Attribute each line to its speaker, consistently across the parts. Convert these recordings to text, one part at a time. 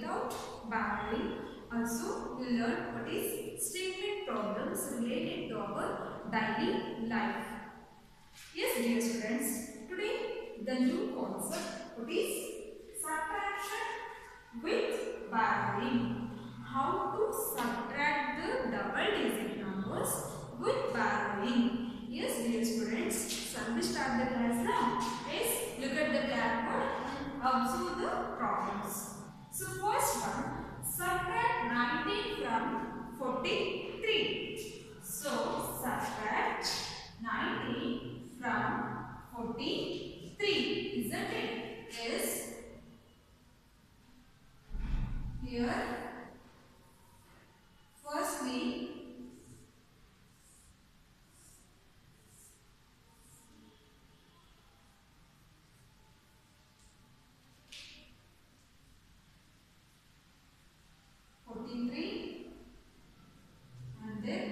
Speaker 1: without borrowing. Also, we learn what is statement problems related to our daily life. Yes, dear students, today the new concept, what is subtraction with borrowing. How to subtract the double digit numbers with borrowing. Yes, dear students, shall we start the class now? Yes, look at the blackboard and observe the problems. So first one, subtract 19 from 43. So subtract 19 from 43. Isn't it? Yes. Here, firstly, 43 and then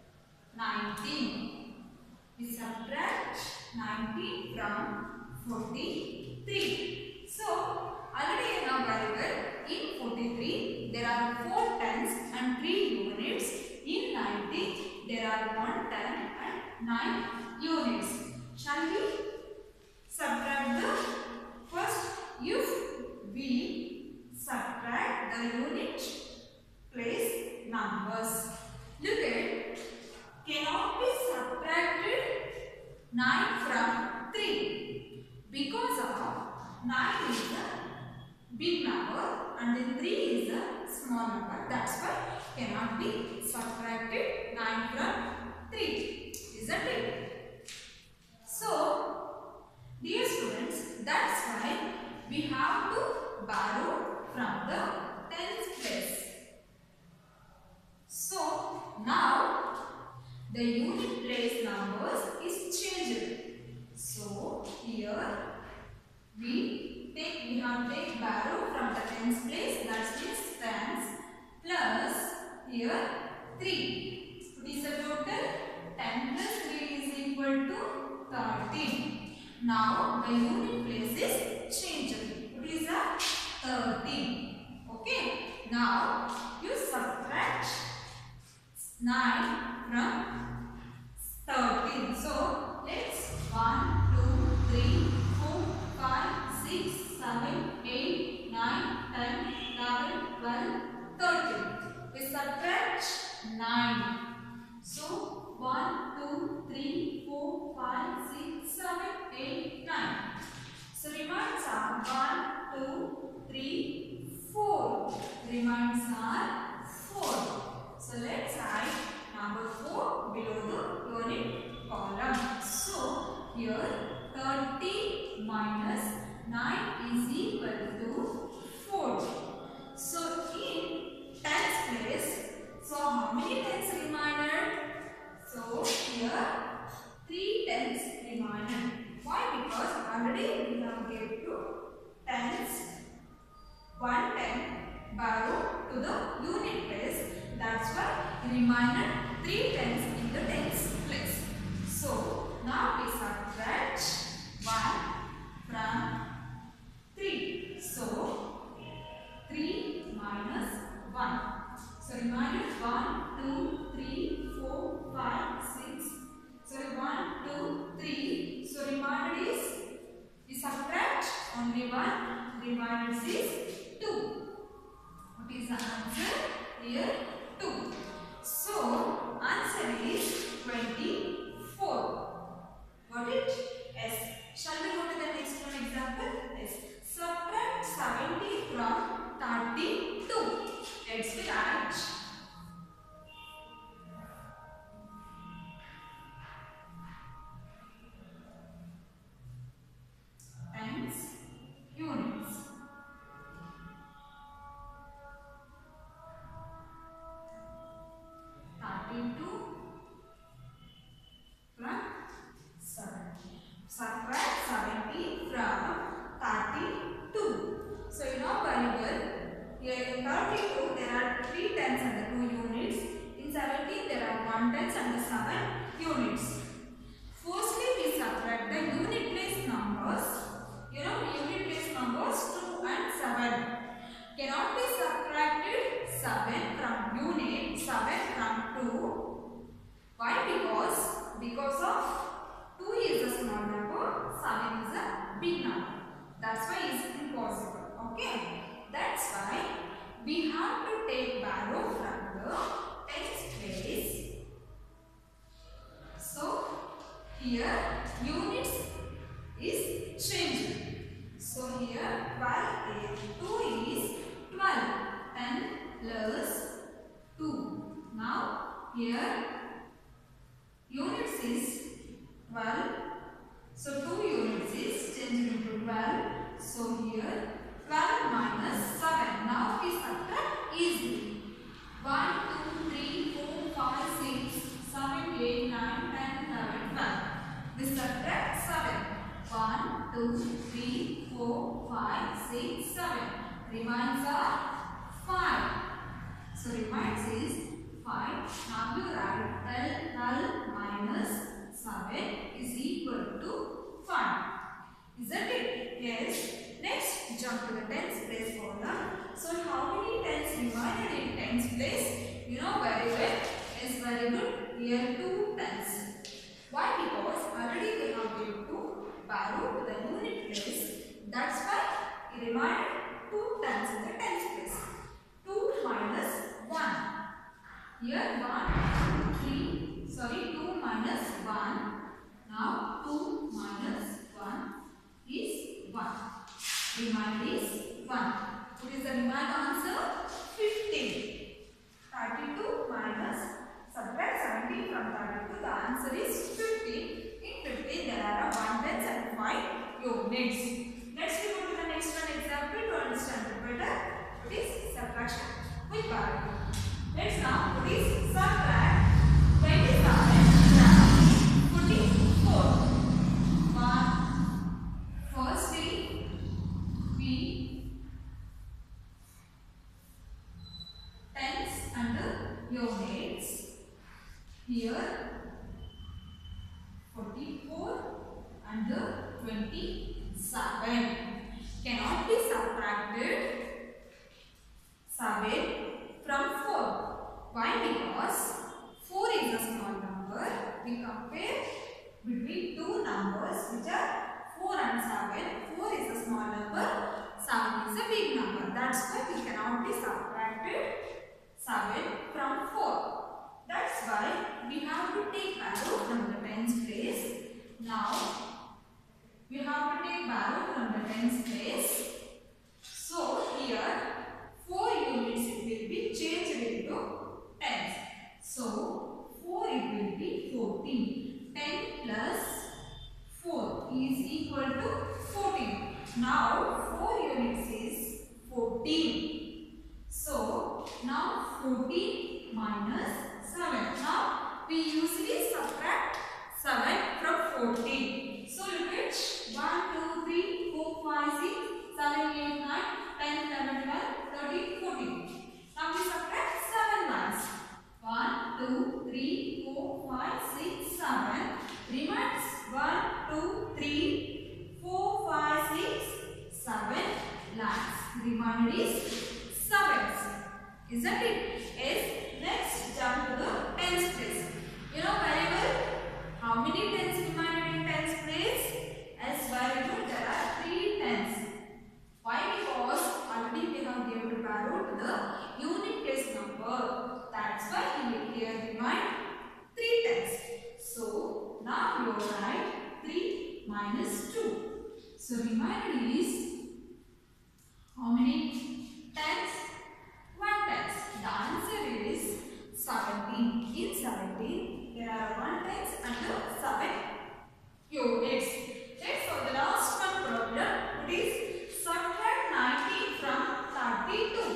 Speaker 1: 19. We subtract 19 from 43. So, already you know very well, in 43 there are 4 tens and 3 units. In 90 there are 1 ten and 9 units. Shall we subtract the first? If we subtract the unit place numbers, look at, cannot be subtracted 9 from 3 because of 9 is a big number and then 3 is a small number. That's why cannot be subtracted 9 from 3. Isn't it? So, dear students, that's why we have to borrow from the tens place. So, now the unit place numbers is changed. So, here we have take borrow from the tens place, that means tens plus here 3. What is the total? 10 plus 3 is equal to 13. Now the unit place is changed. What is that? 13. Okay. Now you subtract 9 from 13. So let's 1, 2, 3, 4, 5, 6, 7, 8, 9, 10, 11, 12, 13. We subtract 9. So 1, 2, 3, 4, 5, 6, 7, 8, 9. So remains are 1, 2, 3, 4. Remains are 4. So let's write number 4 below the unit column. So here 30 minus 9 is equal to 4. So in tens place, so how many tens remained? So here 3 tens remained. Why? Because already we have gave to tens 1 ten borrow to the unit place. That's why remained 3 tens in the tens place. So now we subtract 1 from 3. So 3 minus 1. So remainder 1, 2, 3, 4, 5, 6. So 1, 2, 3. So remainder is, we subtract only 1. Remainder is 2. What is the answer? Here 2. So answer is 24. Got it? Yes. Shall we go to the next one example? Yes. Subtract 70 from 32. Let's be right. Tens units. Subtract 70 from 32. So you know very well, here in 32 there are 3 tens and the 2 units. In 17 there are 1 tens and the 7 units. Firstly we subtract the unit place numbers. You know unit place numbers 2 and 7. Cannot be we have to take borrow from the tens place. So here units is changing. So here 12 is 2 is 12. 10 plus 2. Now here units is 12. So 2 units is changed into 12. So here 12 minus 7. Now we subtract easily. 1, 2, 3, 4, 5, 6, 7, 8, 9, 10, 11, 12. We subtract 7. 1, 2, 3, 4, 5, 6, 7. Remains are 5. So remains is 5. Now you write 12 minus 7 is equal to 5. Isn't it? Yes. Next, jump to the tens place column. So how many tens remained in tens place? You know very well. Is very good. Here 2 tens. Why? Because already we have given to borrow to the unit place. That's why it remained 2 tens in the tens place. 2 minus 1. Here 1, 2, 3. Sorry, 2 minus 1. Now 2 minus 1 is 1. Remainder is 1. What is the remainder answer? 15. 32 minus subtract 17 from 32. The answer is 15. In 15 there are 1 tens and 5 units. Next we go to the next one example to understand it better. What is subtraction with borrow? Let's now what is subtract 27 from 44. Firstly, we tens and units. Here 44 and 27 cannot be subtracted 7 from 4. Why? Because 4 is a small number. We compare between two numbers which are 4 and 7. 4 is a small number, 7 is a big number. That's why we cannot be subtracted 7 from 4. That's why we have to take borrow from the tens place. Now we have to take borrow from the tens place. So here 4 units it will be changed into tens. So 4 it will be 14. 10 plus 4 is equal to 14. Now 4 units is 14. So now 14 minus 7. Now we usually subtract 7 from 14. So look at 1, 2, 3, 4, 5, 6, 7, 8, 9, 10, 11, 12, 13, 14. Now we subtract 7 lines. 1, 2, 3, 4, 5, 6, 7. Remains 1, 2, 3, 4, 5, 6, 7 lines. Remainder is 7s. Isn't it? Yes. Next, jump to the tens place. You know very well how many tens remained in tens place? Yes, very good. There are 3 tens. Why? Because already we have given to borrow to the unit place number. That's why here remain 3 tens. So now you write 3 minus 2. So remainder is how many tens? 1 tens. The answer is 17. In 17 there are 1 tens and 7 units. Let's for the last one problem. It is subtract 19 from 32.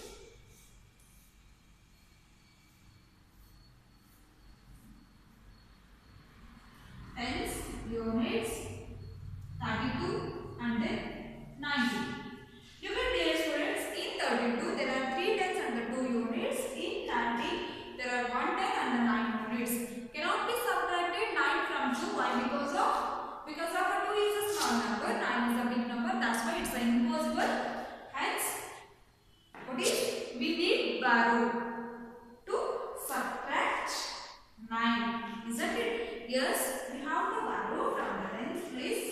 Speaker 1: Tens, units, 32 and then 90. Look at dear students, in 32 there are 3 tens and 2 units. In 90 there are 1 ten and 9 units. Cannot be subtracted 9 from 2. Why? Because of 2 is a small number, 9 is a big number. That's why it's impossible. Hence, what is we need borrow to subtract 9. Isn't it? Yes, we have to borrow from the tens place.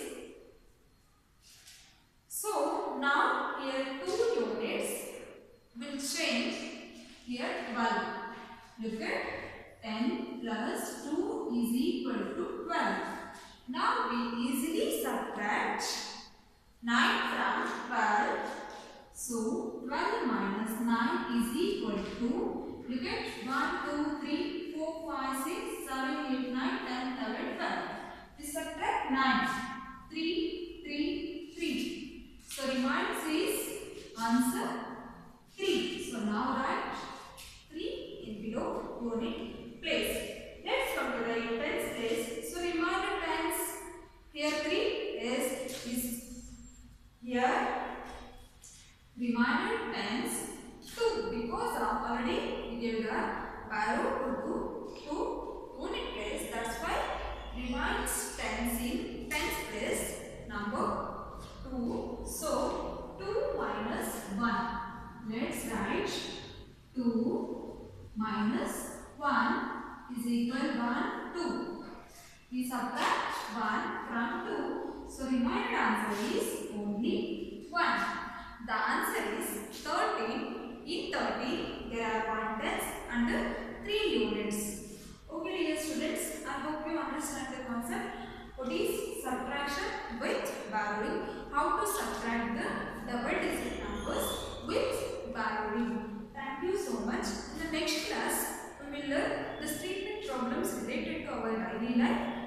Speaker 1: So now here 2 units will change 12. Look at 10 plus 2 is equal to 12. Now we easily subtract 9 from 12. So 12 minus 9 is equal to, look at 1, 2, 3, 4, 5, 6, 7, 8, 9, 10, 11, 12. We subtract 9. 3, 3, 3. So remains is answer 3. So now write 3 in below unit place. Let's come to the tens place. So remainder tens. Here 3 is here. Remainder tens 2 because of already we gave the barrow to unit place. That's why remains tens in tens place number 2. So 2 minus 1. Let's write 2 minus 1 is equal 1, 2. We subtract 1 from 2. So remainder answer is only 1. The answer is 13. In 13 there are 1 tens and 3 units. Okay dear students, I hope you understand the concept. What is subtraction with borrowing? How to subtract the double digit numbers with borrowing. Thank you so much. In the next class, we will learn the statement problems related to our daily life